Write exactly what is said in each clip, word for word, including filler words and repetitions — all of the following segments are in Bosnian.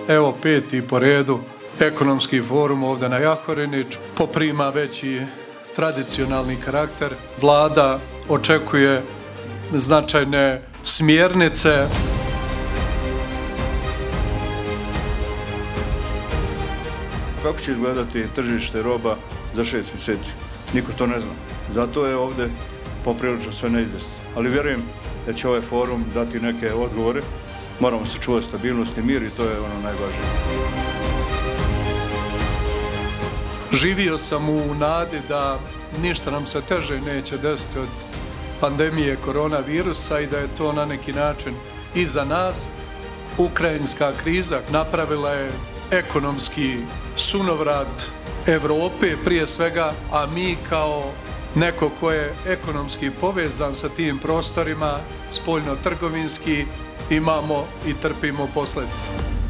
evo peti po redu ekonomski forum ovdje na Jahorini poprima veći tradicionalni karakter. Vlada očekuje značajne smjernice. Kako će izgledati tržište roba za šest mjeseci? Niko to ne zna. Zato je ovdje poprilično sve neizvjesno. Ali vjerujem da će ovaj forum dati neke odgovore. Moramo sačuvati stabilnost i mir i to je ono najvažnije. Živio sam u nadi da ništa nam se teže neće desiti od pandemije koronavirusa i da je to na neki način iza nas. Ukrajinska kriza napravila je ekonomski sunovrat Evrope prije svega, a mi kao neko ko je ekonomski povezan sa tim prostorima, spoljno-trgovinski, imamo i trpimo posljedice.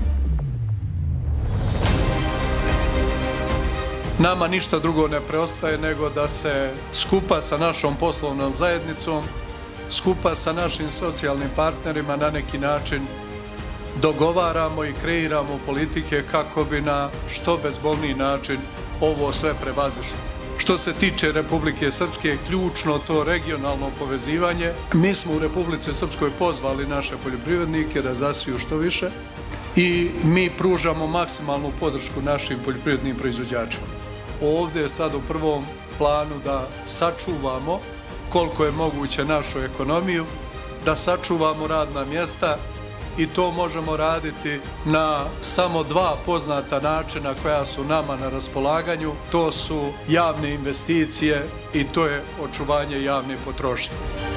Nama ništa drugo ne preostaje nego da se skupa sa našom poslovnom zajednicom, skupa sa našim socijalnim partnerima na neki način dogovaramo i kreiramo politike kako bi na što bezbolniji način ovo sve prevazišli. Što se tiče Republike Srpske, ključno to regionalno povezivanje. Mi smo u Republici Srpskoj pozvali naše poljoprivrednike da zasiju što više i mi pružamo maksimalnu podršku našim poljoprivrednim proizvođačima. Ovdje je sad u prvom planu da sačuvamo koliko je moguće našu ekonomiju, da sačuvamo radna mjesta i to možemo raditi na samo dva poznata načina koja su nama na raspolaganju. To su javne investicije i to je očuvanje javne potrošnje.